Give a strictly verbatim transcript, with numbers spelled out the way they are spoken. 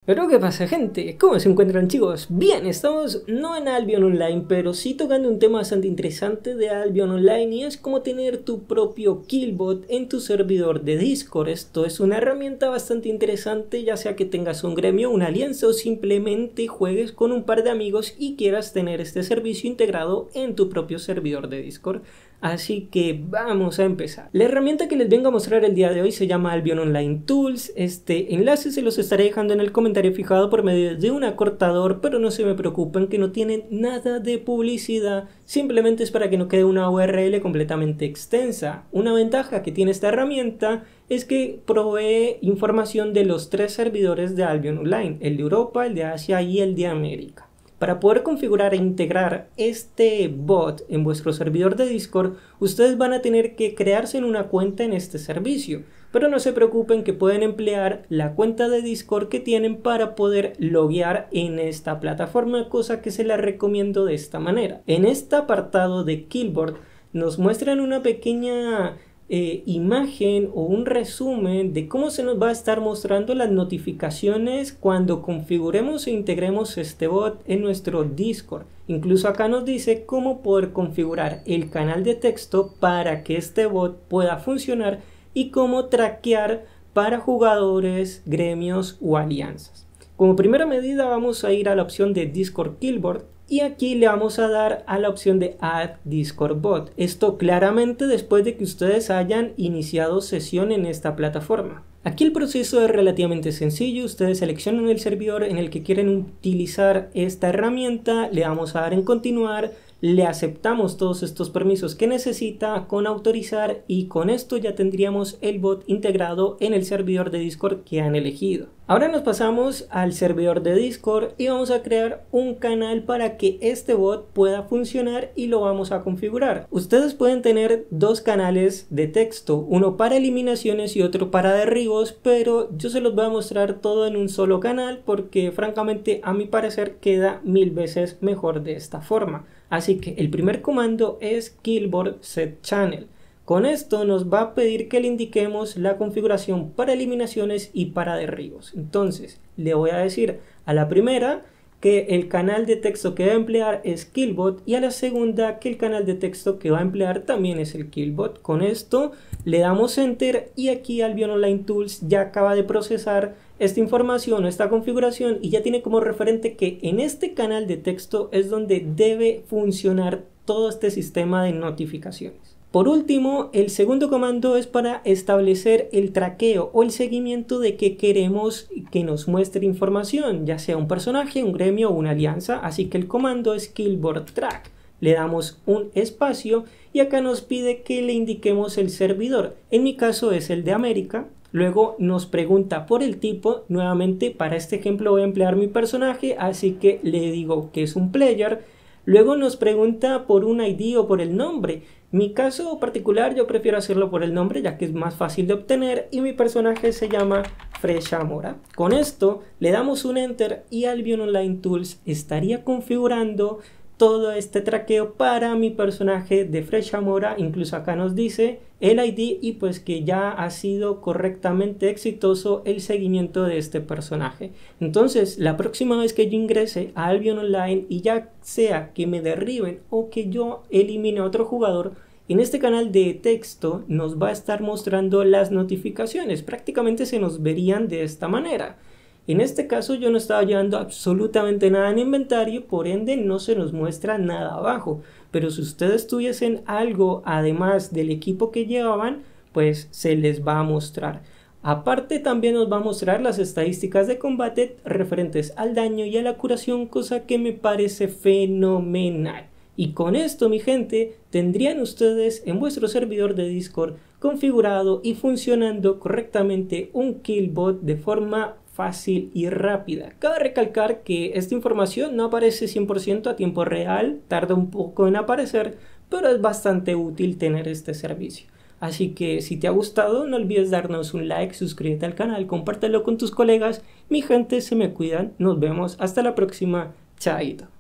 Pero ¿qué pasa, gente? ¿Cómo se encuentran, chicos? Bien, estamos no en Albion Online, pero sí tocando un tema bastante interesante de Albion Online, y es cómo tener tu propio Killbot en tu servidor de Discord. Esto es una herramienta bastante interesante, ya sea que tengas un gremio, una alianza o simplemente juegues con un par de amigos y quieras tener este servicio integrado en tu propio servidor de Discord. Así que vamos a empezar. La herramienta que les vengo a mostrar el día de hoy se llama Albion Online Tools. Este enlace se los estaré dejando en el comentario fijado por medio de un acortador, pero no se me preocupen que no tienen nada de publicidad, simplemente es para que no quede una U R L completamente extensa. Una ventaja que tiene esta herramienta es que provee información de los tres servidores de Albion Online, el de Europa, el de Asia y el de América. Para poder configurar e integrar este bot en vuestro servidor de Discord, ustedes van a tener que crearse en una cuenta en este servicio. Pero no se preocupen que pueden emplear la cuenta de Discord que tienen para poder loguear en esta plataforma, cosa que se la recomiendo de esta manera. En este apartado de Killbot nos muestran una pequeña Eh, imagen o un resumen de cómo se nos va a estar mostrando las notificaciones cuando configuremos e integremos este bot en nuestro Discord. Incluso acá nos dice cómo poder configurar el canal de texto para que este bot pueda funcionar y cómo traquear para jugadores, gremios o alianzas. Como primera medida vamos a ir a la opción de Discord Killbot y aquí le vamos a dar a la opción de Add Discord Bot. Esto claramente después de que ustedes hayan iniciado sesión en esta plataforma. Aquí el proceso es relativamente sencillo. Ustedes seleccionan el servidor en el que quieren utilizar esta herramienta, le damos a dar en continuar, le aceptamos todos estos permisos que necesita con autorizar y con esto ya tendríamos el bot integrado en el servidor de Discord que han elegido. Ahora nos pasamos al servidor de Discord y vamos a crear un canal para que este bot pueda funcionar y lo vamos a configurar. Ustedes pueden tener dos canales de texto, uno para eliminaciones y otro para derribos, pero yo se los voy a mostrar todo en un solo canal porque francamente a mi parecer queda mil veces mejor de esta forma. Así que el primer comando es Killbot Set Channel. Con esto nos va a pedir que le indiquemos la configuración para eliminaciones y para derribos. Entonces le voy a decir a la primera que el canal de texto que va a emplear es Killbot y a la segunda que el canal de texto que va a emplear también es el Killbot. Con esto le damos Enter y aquí Albion Online Tools ya acaba de procesar esta información, esta configuración y ya tiene como referente que en este canal de texto es donde debe funcionar todo este sistema de notificaciones. Por último, el segundo comando es para establecer el traqueo o el seguimiento de que queremos que nos muestre información, ya sea un personaje, un gremio o una alianza, así que el comando es Killbot Track. Le damos un espacio y acá nos pide que le indiquemos el servidor, en mi caso es el de América. Luego nos pregunta por el tipo, nuevamente para este ejemplo voy a emplear mi personaje, así que le digo que es un player. Luego nos pregunta por un I D o por el nombre. Mi caso particular yo prefiero hacerlo por el nombre ya que es más fácil de obtener y mi personaje se llama Freshamora. Con esto le damos un Enter y Albion Online Tools estaría configurando todo este traqueo para mi personaje de Freshamora. Incluso acá nos dice el I D y pues que ya ha sido correctamente exitoso el seguimiento de este personaje. Entonces la próxima vez que yo ingrese a Albion Online y ya sea que me derriben o que yo elimine a otro jugador, en este canal de texto nos va a estar mostrando las notificaciones. Prácticamente se nos verían de esta manera. En este caso yo no estaba llevando absolutamente nada en inventario, por ende no se nos muestra nada abajo. Pero si ustedes tuviesen algo además del equipo que llevaban, pues se les va a mostrar. Aparte también nos va a mostrar las estadísticas de combate referentes al daño y a la curación, cosa que me parece fenomenal. Y con esto, mi gente, tendrían ustedes en vuestro servidor de Discord configurado y funcionando correctamente un Killbot de forma fácil y rápida. Cabe recalcar que esta información no aparece cien por ciento a tiempo real, tarda un poco en aparecer, pero es bastante útil tener este servicio. Así que si te ha gustado, no olvides darnos un like, suscríbete al canal, compártelo con tus colegas. Mi gente, se me cuidan, nos vemos hasta la próxima, chaito.